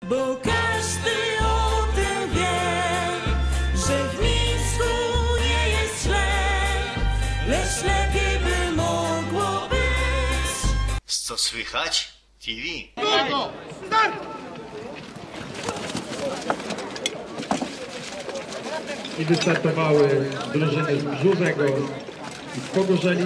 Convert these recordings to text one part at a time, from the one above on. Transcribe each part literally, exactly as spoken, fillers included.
bo każdy o tym wie, że w Mińsku nie jest źle, lecz lepiej by mogło być. Co słychać? T V. Start! I wystartowały drużyny z Brzózego i z Pogorzeli.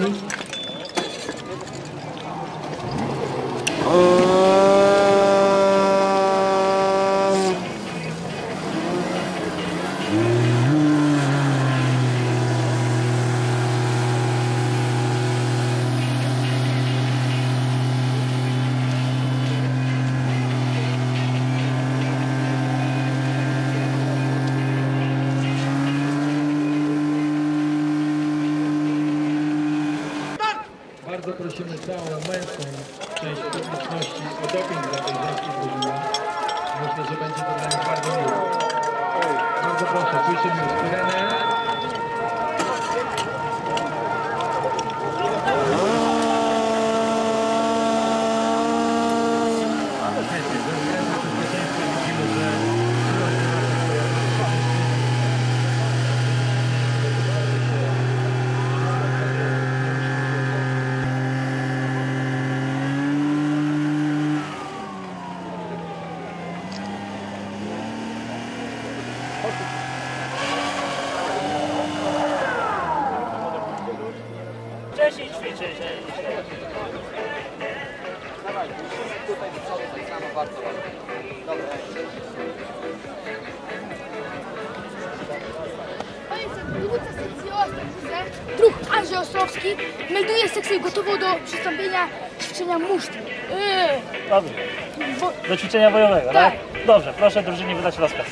Bardzo prosimy całą męską część publiczności o doping dla tej żeńskiej drużyny. Myślę, że będzie to dla nich bardzo miło. Bardzo proszę, słyszymy już syrenę. Chętnie, ze względu na bezpieczeństwo widzimy, że Wcześniej ćwiczyć. Dawaj, musimy tutaj do przodu, tak samo bardzo ładnie. Dobra. Dowódca sekcji Ostrowski, druh Andrzej Ostrowski, melduje sekcję gotową do przystąpienia ćwiczenia musztry. Yy. Dobrze. Do ćwiczenia bojowego, tak? Tak. Dobrze, proszę drużynie wydać rozkaz.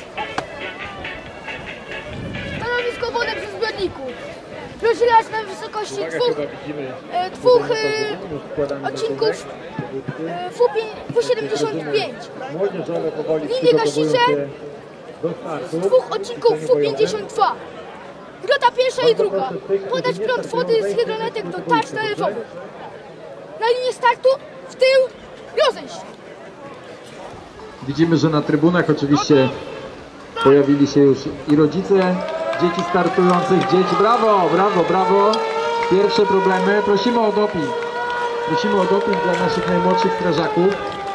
Stanowisko wodę przy zbiorniku. Rozdzielać na wysokości dwóch, e, dwóch e, odcinków e, F siedemdziesiąt pięć. Linie gaśnicze z dwóch odcinków F pięćdziesiąt dwa. Grota pierwsza i druga. Podać prąd wody z hydroletek do tarcz nalewowych. Na linię startu w tył rozejść. widzimy, że na trybunach oczywiście pojawili się już i rodzice dzieci startujących. Dzieci, brawo, brawo, brawo. Pierwsze problemy. Prosimy o doping. Prosimy o doping dla naszych najmłodszych strażaków.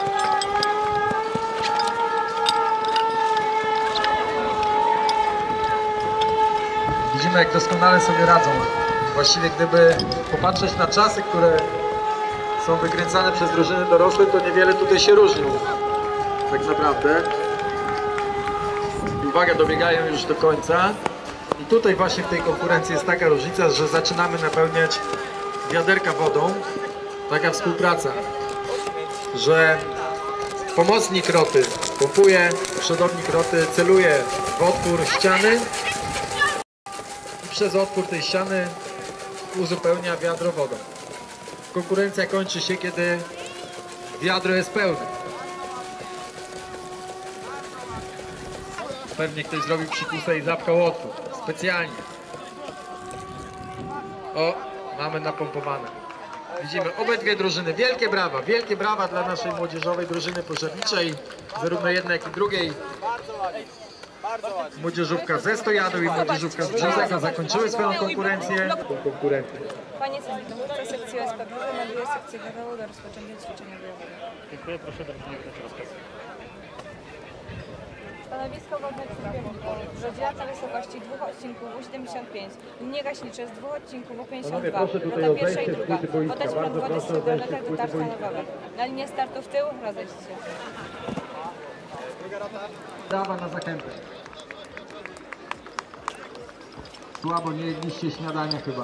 Widzimy, jak doskonale sobie radzą. Właściwie gdyby popatrzeć na czasy, które są wykręcane przez drużyny dorosłe, to niewiele tutaj się różnią. Tak naprawdę. Uwaga, dobiegają już do końca. I tutaj właśnie w tej konkurencji jest taka różnica, że zaczynamy napełniać wiaderka wodą. Taka współpraca, że pomocnik roty pompuje, przodownik roty celuje w otwór ściany i przez otwór tej ściany uzupełnia wiadro wodą. Konkurencja kończy się, kiedy wiadro jest pełne. Pewnie ktoś zrobił psikusę i zapchał otwór. Specjalnie. O, mamy napompowane. Widzimy obydwie drużyny. Wielkie brawa, wielkie brawa dla naszej młodzieżowej drużyny pożarniczej. Zarówno jednej, jak i drugiej. Młodzieżówka ze Stojadu i młodzieżówka z Brzozeka zakończyły swoją konkurencję. Konkurencję. Panie dowódca sekcji O S P Brzoza melduje sekcję gotową do rozpoczęcia ćwiczenia bojowego. Dziękuję, proszę drużynie wydać rozkaz. Stanowisko wodne przy zbiorniku. Rozdzielać na wysokości dwóch odcinków W siedemdziesiąt pięć. Linie gaśnicze z dwóch odcinków W pięćdziesiąt dwa. Rota pierwsza i druga. Podać prąd wody z hydroletek do tarcz nalewowych. Na linię startu w tył rozejść się. Dawa na zachętę. Słabo nie jedliście śniadania chyba.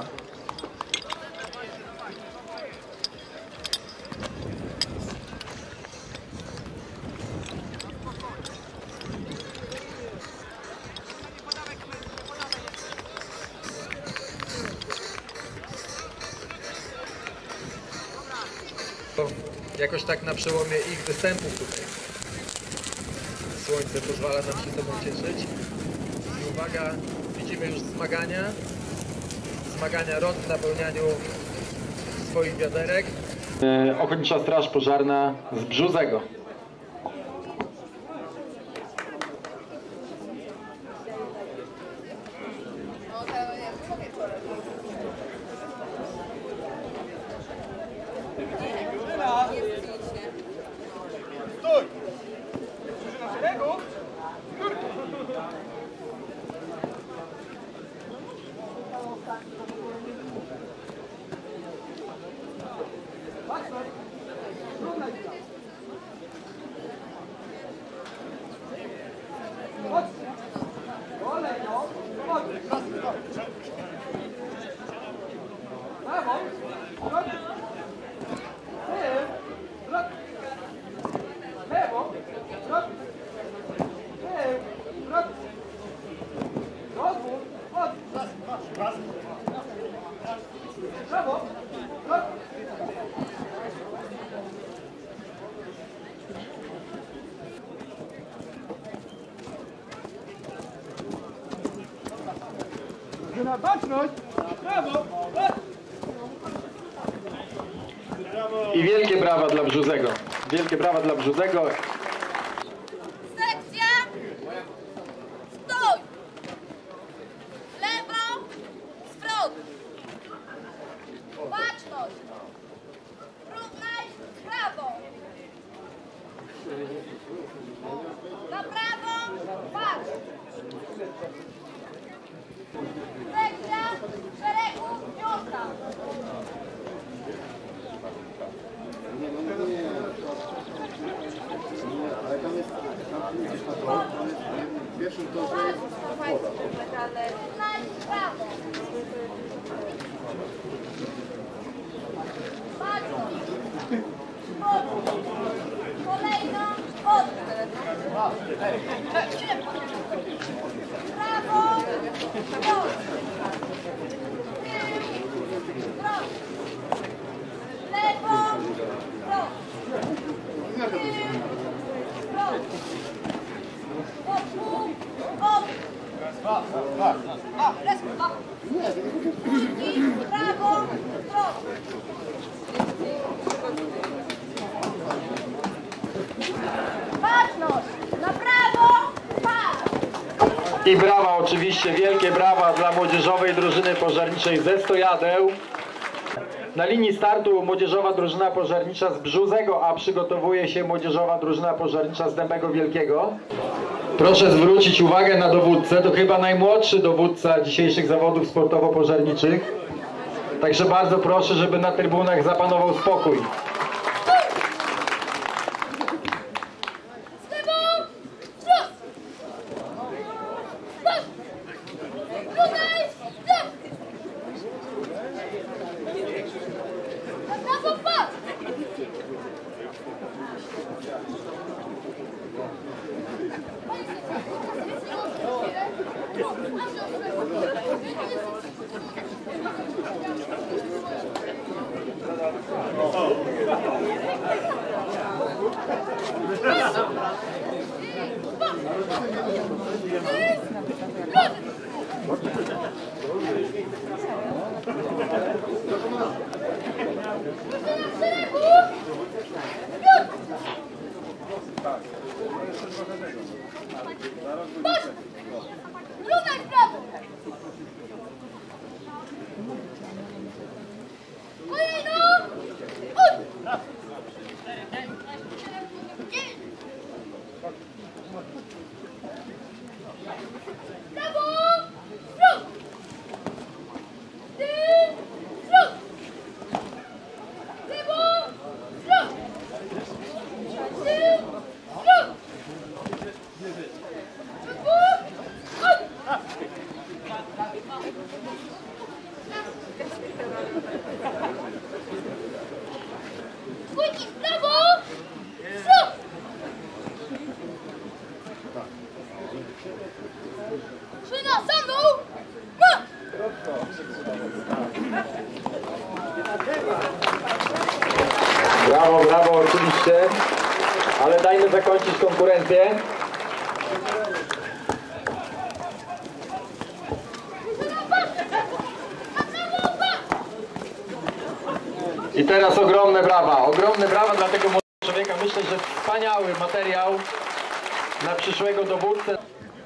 Jakoś tak na przełomie ich występów tutaj. Słońce pozwala nam się tobą cieszyć. I uwaga, widzimy już zmagania. Zmagania rot w napełnianiu swoich wiaderek. Ochotnicza Straż Pożarna z Brzozego. Drużyna, baczność! Brawo! I wielkie brawa dla Brzuzego. Wielkie brawa dla Brzuzego. Sekcja! Stój! Lewo! Zwrot! Baczność! Równaj prawo! Na prawo! Patrz! Sekcja! Szeregu! Piąta! Pierwszym to, że jest Równaj prawo! Baczność! Kolejno! Od! Prawo! Wprost! Tył! Wprost! Lewo! Wprost! Tył! Wprost! Boku! Od! Raz, dwa! Drugi! Prawo! Wprost! Baczność! Na prawo! Patrz! I brawa oczywiście, wielkie brawa dla młodzieżowej drużyny pożarniczej ze Stojadeł. Na linii startu młodzieżowa drużyna pożarnicza z Brzuzego, a przygotowuje się młodzieżowa drużyna pożarnicza z Dębego Wielkiego. Proszę zwrócić uwagę na dowódcę, to chyba najmłodszy dowódca dzisiejszych zawodów sportowo-pożarniczych. Także bardzo proszę, żeby na trybunach zapanował spokój. Równaj w prawo! Kolejno! Od! Prawo! Wrót! Tył! Wrót! Lewo! Wrót! Tył! Wrót! Dwójki w prawo! Wrót! Szyna za mną! Marsz! Brawo, brawo oczywiście, ale dajmy zakończyć konkurencję. I teraz ogromne brawa, ogromne brawa dla tego młodego człowieka. Myślę, że wspaniały materiał na przyszłego dowódcę.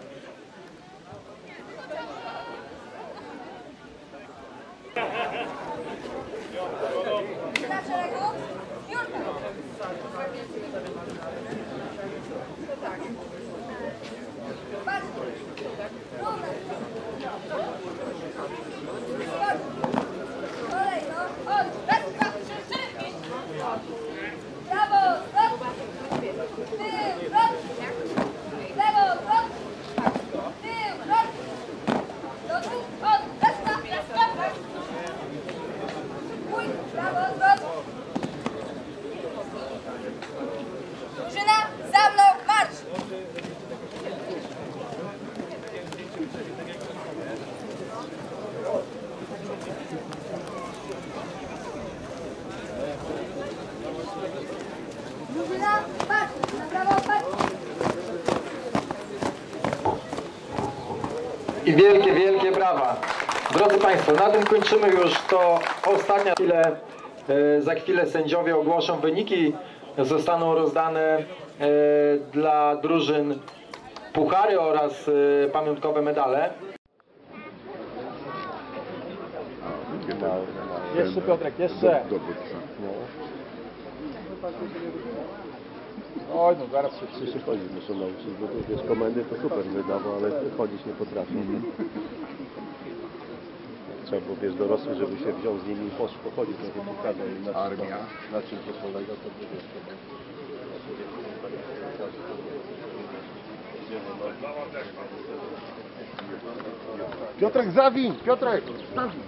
Na szeregu! Piąta! Patrz! Równaj! Kolejno! Od! Raz, dwa, trzy, cztery! Prawo! Zwrot! Tył! Zwrot! Lewo! Zwrot! Tył! Zwrot! Do dwóch! Od! Raz, dwa, raz, dwa! Pój! Prawo! Zwrot! Drużyna! Za mną! Marsz! Drużyna! Patrz! Na prawo! Patrz! I wielkie, wielkie brawa. Drodzy Państwo, na tym kończymy już. To ostatnia chwilę. E, za chwilę sędziowie ogłoszą wyniki. Zostaną rozdane e, dla drużyn puchary oraz e, pamiątkowe medale. Jeszcze Piotrek, jeszcze. Oj, no zaraz się Wszyscy chodzić muszą nauczyć, bo tu wiesz, komendy to super wydawał, ale chodzić nie potrafi. Mm-hmm. Trzeba było, wiesz, dorosły, żeby się wziął z nimi i poszło, pochodzić na tym pokazał i na Armia. To, na czym to polega, to wiesz, to Piotrek, zawiń! Piotrek! Zawiń!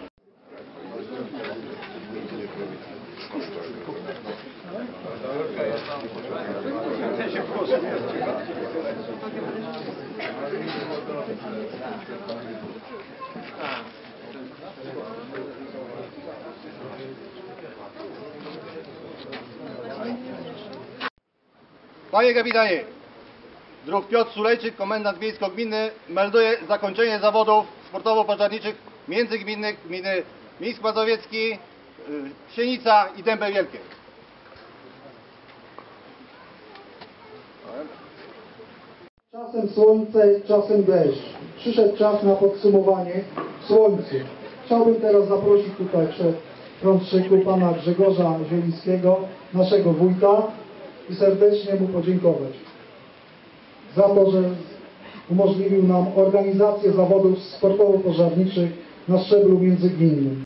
Panie kapitanie, druh Piotr Sulejczyk, komendant miejsko-gminny, melduje zakończenie zawodów sportowo-pożarniczych międzygminnych gminy Mińsk Mazowiecki, Sienica i Dębe Wielkie. Czasem słońce, czasem deszcz. Przyszedł czas na podsumowanie w słońcu. Chciałbym teraz zaprosić tutaj przed prądczyku pana Grzegorza Zielińskiego, naszego wójta, i serdecznie mu podziękować za to, że umożliwił nam organizację zawodów sportowo-pożarniczych na szczeblu międzygminnym.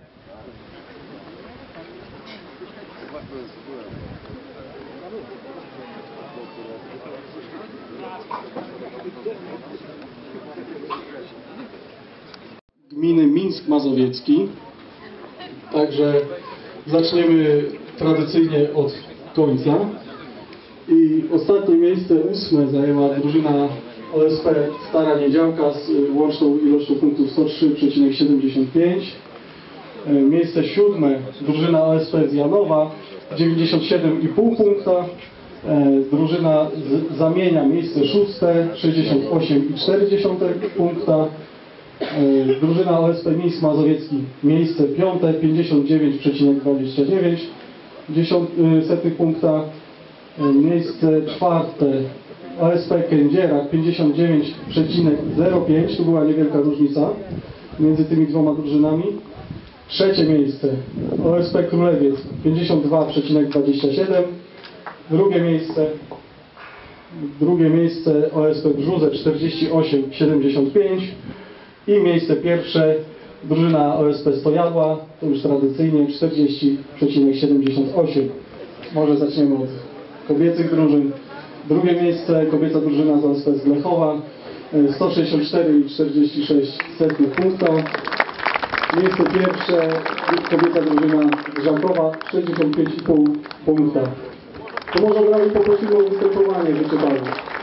Gminy Mińsk Mazowiecki. Także zaczniemy tradycyjnie od końca. I ostatnie miejsce, ósme, zajęła drużyna O S P Stara Niedziałka z łączną ilością punktów sto trzy przecinek siedemdziesiąt pięć. Miejsce siódme, drużyna O S P z Janowa, dziewięćdziesiąt siedem i pół punkta. Drużyna z Zamienia, miejsce szóste, sześćdziesiąt osiem i cztery dziesiąte punkta. Drużyna O S P Mińsk Mazowiecki, miejsce piąte, pięćdziesiąt dziewięć przecinek dwadzieścia dziewięć punkta. Miejsce czwarte, O S P Kędziera, pięćdziesiąt dziewięć przecinek zero pięć, tu była niewielka różnica między tymi dwoma drużynami. Trzecie miejsce, O S P Królewiec, pięćdziesiąt dwa przecinek dwadzieścia siedem. Drugie miejsce, drugie miejsce O S P Brzuze, czterdzieści osiem przecinek siedemdziesiąt pięć. I miejsce pierwsze, drużyna O S P Stojadła, to już tradycyjnie czterdzieści przecinek siedemdziesiąt osiem. Może zaczniemy od kobiecych drużyn. Drugie miejsce, kobieca drużyna z O S P z Glechowa, sto sześćdziesiąt cztery przecinek czterdzieści sześć punkta. Miejsce pierwsze, kobieca drużyna z Żankowa, sześćdziesiąt pięć przecinek pięć punkta. To może od razu poprosimy o występowanie wyczytane.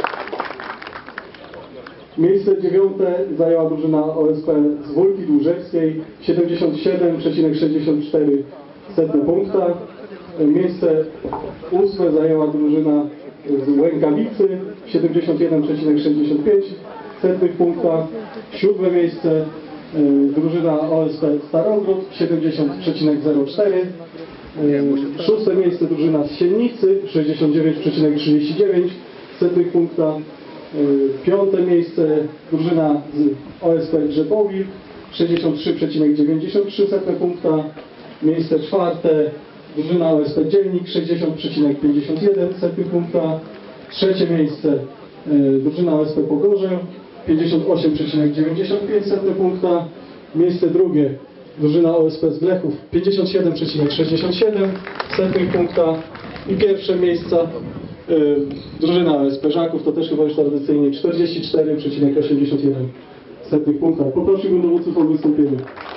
Miejsce dziewiąte zajęła drużyna O S P z Wólki Dłużewskiej, siedemdziesiąt siedem przecinek sześćdziesiąt cztery punkta. Miejsce ósme zajęła drużyna z Łękawicy, siedemdziesiąt jeden przecinek sześćdziesiąt pięć punkta. Siódme miejsce drużyna O S P Starogród, siedemdziesiąt przecinek zero cztery. Szóste miejsce drużyna z Siennicy, sześćdziesiąt dziewięć przecinek trzydzieści dziewięć punkta. Piąte miejsce drużyna z O S P Grzebowik, sześćdziesiąt trzy przecinek dziewięćdziesiąt trzy punkta. Miejsce czwarte drużyna O S P Dzielnik, sześćdziesiąt przecinek pięćdziesiąt jeden punkta. Trzecie miejsce drużyna O S P Pogorze, pięćdziesiąt osiem przecinek dziewięćdziesiąt pięć punkta. Miejsce drugie drużyna O S P z Glechów, pięćdziesiąt siedem przecinek sześćdziesiąt siedem punkta. I pierwsze miejsca Yy, drużyna O S P Żaków, to też chyba już tradycyjnie czterdzieści cztery przecinek osiemdziesiąt jeden punkta. Poprosiłbym dowódców o wystąpienie.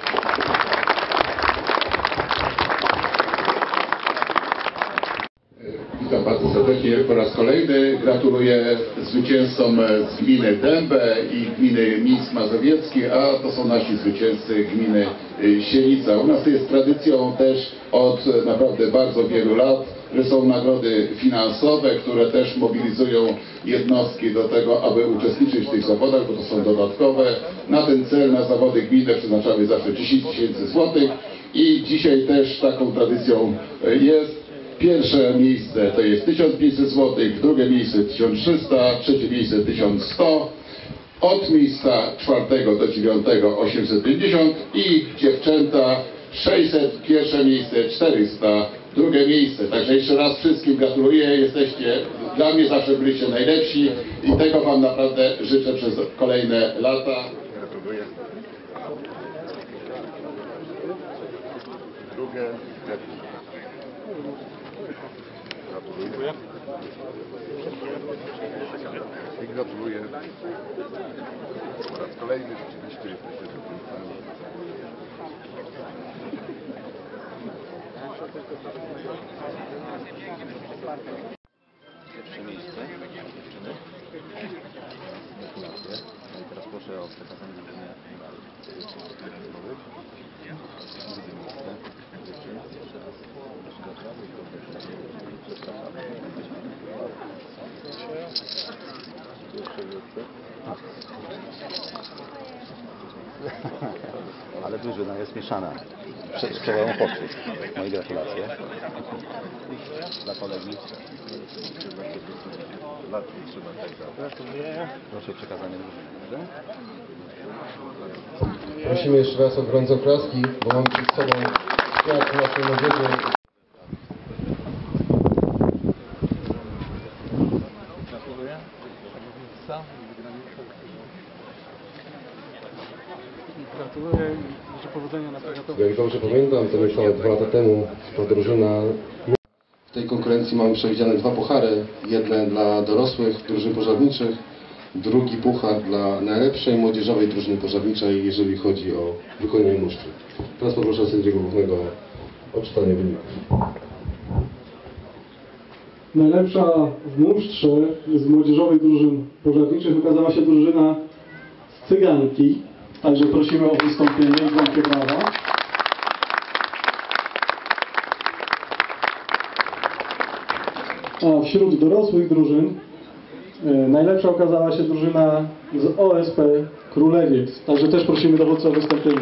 Witam bardzo serdecznie po raz kolejny. Gratuluję zwycięzcom z gminy Dębe i gminy Mińsk Mazowiecki, a to są nasi zwycięzcy gminy Sienica. U nas jest tradycją też od naprawdę bardzo wielu lat że są nagrody finansowe, które też mobilizują jednostki do tego, aby uczestniczyć w tych zawodach, bo to są dodatkowe. Na ten cel, na zawody gminne przeznaczamy zawsze dziesięć tysięcy złotych i dzisiaj też taką tradycją jest. Pierwsze miejsce to jest tysiąc pięćset złotych, drugie miejsce tysiąc trzysta, trzecie miejsce tysiąc sto, od miejsca czwartego do dziewiątego osiemset pięćdziesiąt i dziewczęta sześćset, pierwsze miejsce czterysta, drugie miejsce. Także jeszcze raz wszystkim gratuluję, jesteście, dla mnie zawsze byliście najlepsi i tego Wam naprawdę życzę przez kolejne lata. Gratuluję. Drugie. Gratuluję. I gratuluję. Po raz kolejny rzeczywiście jesteście zwycięzcami. Pierwsze miejsce dziewczyny. Gratulacje. No i teraz proszę o przekazanie drużyny medali. Drugie miejsce dziewczyn. Jeszcze raz proszę gratulacje i przepraszamy. Ale drużyna jest mieszana. Przełamą chłopców. Moje gratulacje. Dla kolegi. Proszę o przekazanie drużyny. Prosimy jeszcze raz o gorące oklaski, bo mam przed sobą świat naszej młodzieży. Gratuluję. Gratuluję i życzę powodzenia na powiatowych. Jak dobrze pamiętam, to niecałe dwa lata temu ta drużyna... W tej konkurencji mamy przewidziane dwa puchary. Jedne dla dorosłych drużyn pożarniczych, drugi puchar dla najlepszej młodzieżowej drużyny pożarniczej, jeżeli chodzi o wykonanie musztry. Teraz poproszę sędziego głównego o czytanie wyników. Najlepsza w musztrze z młodzieżowych drużyn pożarniczych okazała się drużyna z Cyganki. Także prosimy o wystąpienie i wielkie brawa. A wśród dorosłych drużyn e, najlepsza okazała się drużyna z O S P Królewiec. Także też prosimy dowódcę o wystąpienie.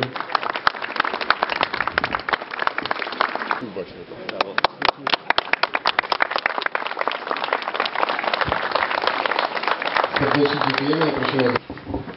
Serdecznie dziękujemy. Prosimy o...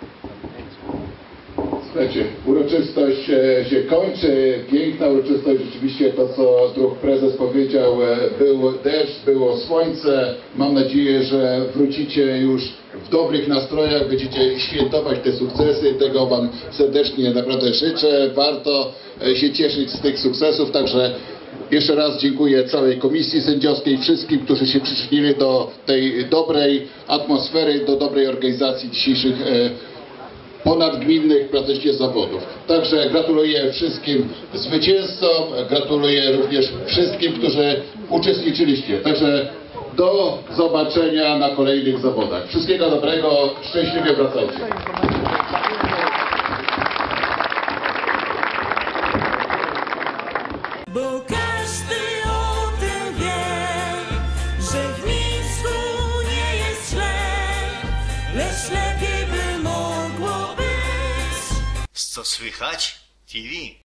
Słuchajcie, uroczystość się, się kończy, piękna uroczystość, rzeczywiście to, co druh prezes powiedział, był deszcz, było słońce. Mam nadzieję, że wrócicie już w dobrych nastrojach, będziecie świętować te sukcesy. Tego Wam serdecznie naprawdę życzę. Warto się cieszyć z tych sukcesów, także jeszcze raz dziękuję całej komisji sędziowskiej, wszystkim, którzy się przyczynili do tej dobrej atmosfery, do dobrej organizacji dzisiejszych ponadgminnych praktycznie zawodów. Także gratuluję wszystkim zwycięzcom, gratuluję również wszystkim, którzy uczestniczyliście. Także do zobaczenia na kolejnych zawodach. Wszystkiego dobrego, szczęśliwie wracajcie. Bo każdy o tym wie, że w Mińsku nie jest źle, lecz lepiej by mogło być. Co słychać? T V.